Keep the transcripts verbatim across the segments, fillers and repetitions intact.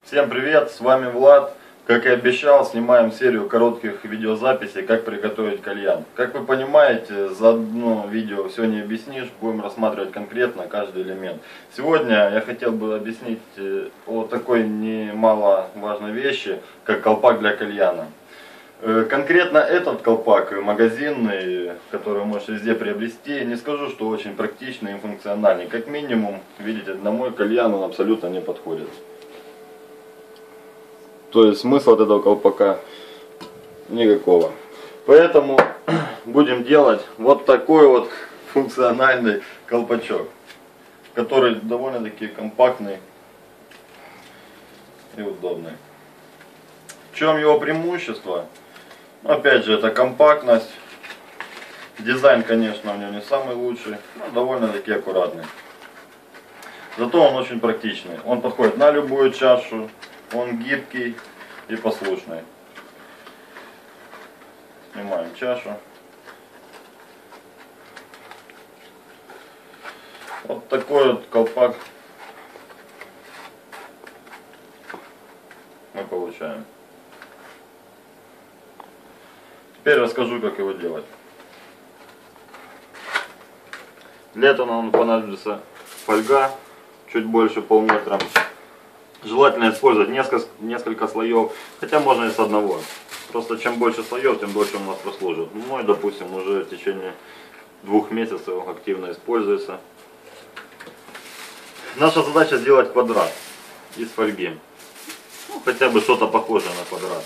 Всем привет, с вами Влад. Как и обещал, снимаем серию коротких видеозаписей, как приготовить кальян. Как вы понимаете, за одно видео все не объяснишь, будем рассматривать конкретно каждый элемент. Сегодня я хотел бы объяснить о такой немаловажной вещи, как колпак для кальяна. Конкретно этот колпак магазинный, который вы можете везде приобрести, не скажу, что очень практичный и функциональный. Как минимум, видите, на мой кальян он абсолютно не подходит. То есть смысла от этого колпака никакого. Поэтому будем делать вот такой вот функциональный колпачок, который довольно-таки компактный и удобный. В чем его преимущество? Опять же, это компактность. Дизайн, конечно, у него не самый лучший, но довольно-таки аккуратный. Зато он очень практичный. Он подходит на любую чашу. Он гибкий и послушный. Снимаем чашу. Вот такой вот колпак мы получаем. Теперь расскажу, как его делать. Для этого нам понадобится фольга чуть больше полметра. Желательно использовать несколько, несколько слоев, хотя можно и с одного. Просто чем больше слоев, тем дольше он у нас прослужит. Мой, допустим, уже в течение двух месяцев активно используется. Наша задача сделать квадрат из фольги. Ну, хотя бы что-то похожее на квадрат.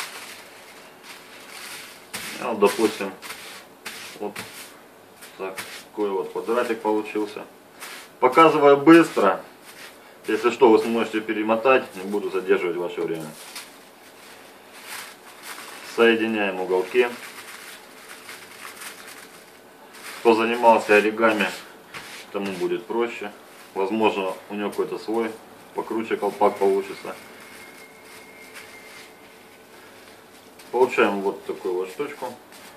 Вот, допустим, вот так, такой вот квадратик получился. Показываю быстро. Если что, вы сможете перемотать, не буду задерживать ваше время. Соединяем уголки. Кто занимался оригами, тому будет проще. Возможно, у него какой-то свой покруче колпак получится. Получаем вот такую вот штучку.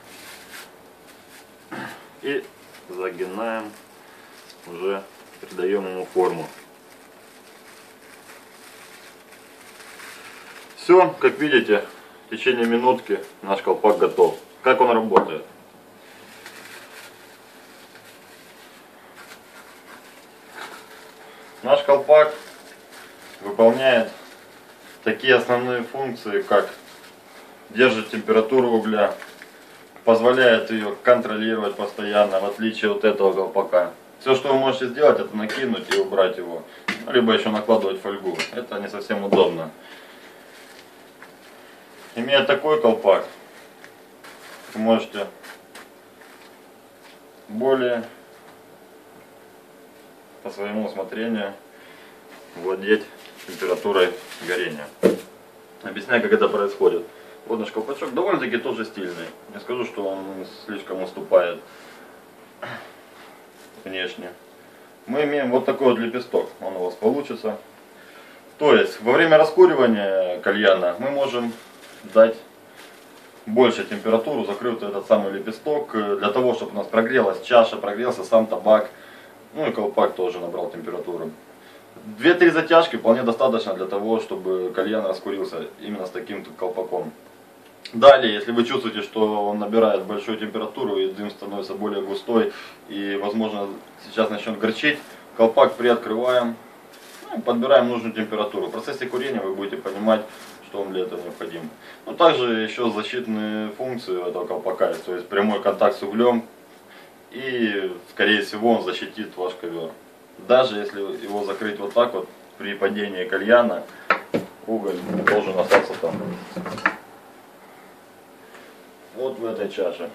И загинаем, уже придаем ему форму. Все, как видите, в течение минутки наш колпак готов. Как он работает? Наш колпак выполняет такие основные функции, как держит температуру угля, позволяет ее контролировать постоянно, в отличие от этого колпака. Все, что вы можете сделать, это накинуть и убрать его, либо еще накладывать фольгу. Это не совсем удобно. Имея такой колпак, вы можете более по своему усмотрению владеть температурой горения. Объясняю, как это происходит. Вот наш колпачок довольно-таки тоже стильный. Не скажу, что он слишком уступает внешне. Мы имеем вот такой вот лепесток, он у вас получится. То есть во время раскуривания кальяна мы можем дать больше температуру, закрыв этот самый лепесток, для того, чтобы у нас прогрелась чаша, прогрелся сам табак, ну и колпак тоже набрал температуру. две-три затяжки вполне достаточно для того, чтобы кальян раскурился именно с таким колпаком. Далее, если вы чувствуете, что он набирает большую температуру и дым становится более густой и, возможно, сейчас начнет горчить, колпак приоткрываем, ну, подбираем нужную температуру. В процессе курения вы будете понимать, что он для этого необходим. Но также еще защитные функции этого колпака, то есть прямой контакт с углем, и скорее всего он защитит ваш ковер. Даже если его закрыть вот так вот, при падении кальяна уголь должен остаться там. Вот в этой чаше.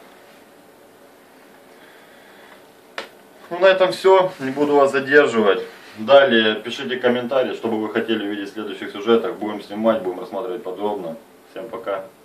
Ну, на этом все, не буду вас задерживать. Далее пишите комментарии, что бы вы хотели видеть в следующих сюжетах. Будем снимать, будем рассматривать подробно. Всем пока.